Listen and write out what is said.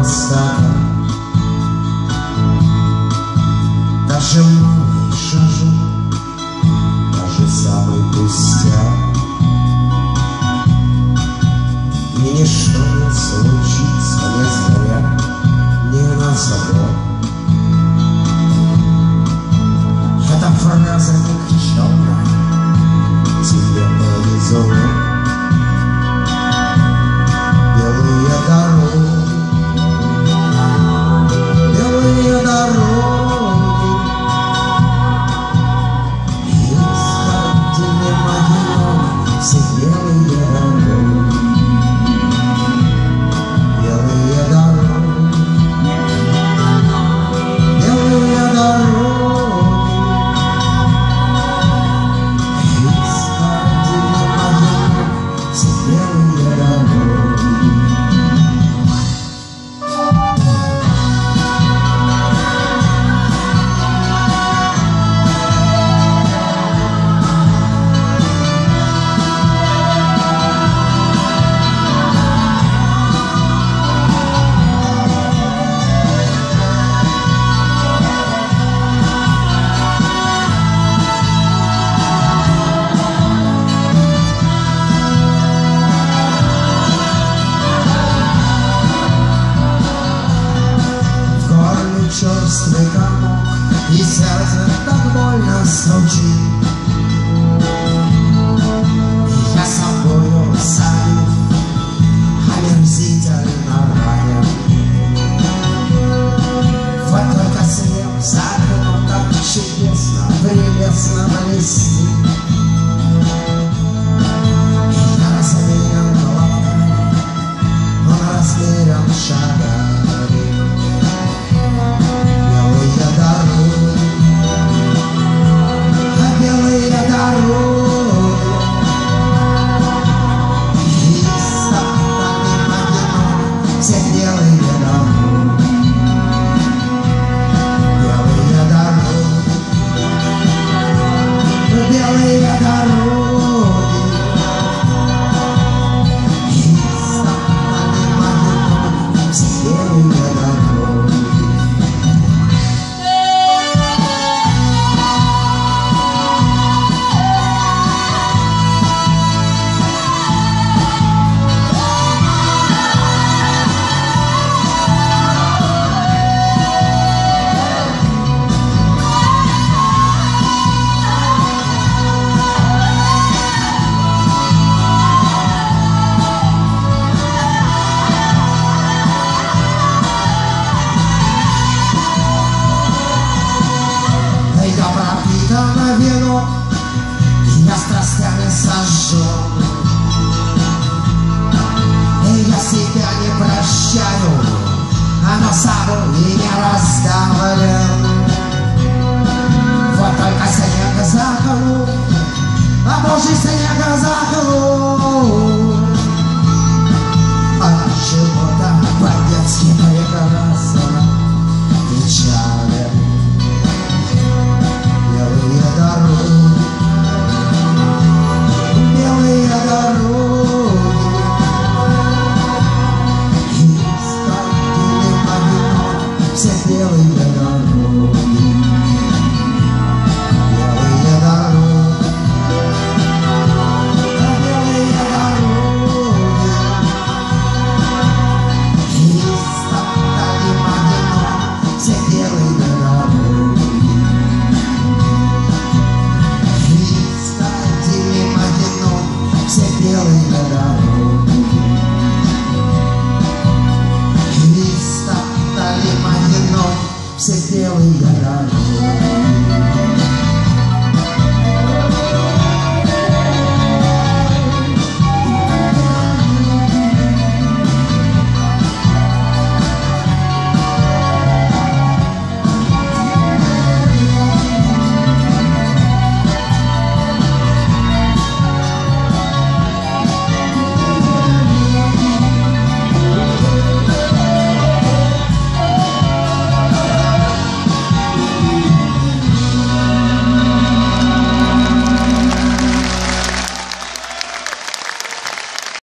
просто даже малый шажок, даже самый пустяк, и ничто не случится, несмотря ни на забор. Эта фраза никчемная, тебе повезло. Белые дороги, белые дороги, и сходили могилы все белые дороги. Белые дороги, белые дороги, и сходили могилы все белые дороги. Черствый комок, и сердце так больно стучит. И я собою сами омерзительно ранен. Вот только свет за окном так чудесно, прелестно блестит. И я размерен головой, он размерен шагами. Вино, и я страстями сожжен, и я себя не прощаю, оно собой и не раздавлен. Вот только снег за окном, а божий снег за окном, а чего-то по-детски прекрасно печален. Белые дороги, белые дороги, и сходили могилы все белые дороги. Белые дороги, белые дороги, и сходили могилы все белые дороги. Все белые дороги, и стоптали Мадиной все белые дороги.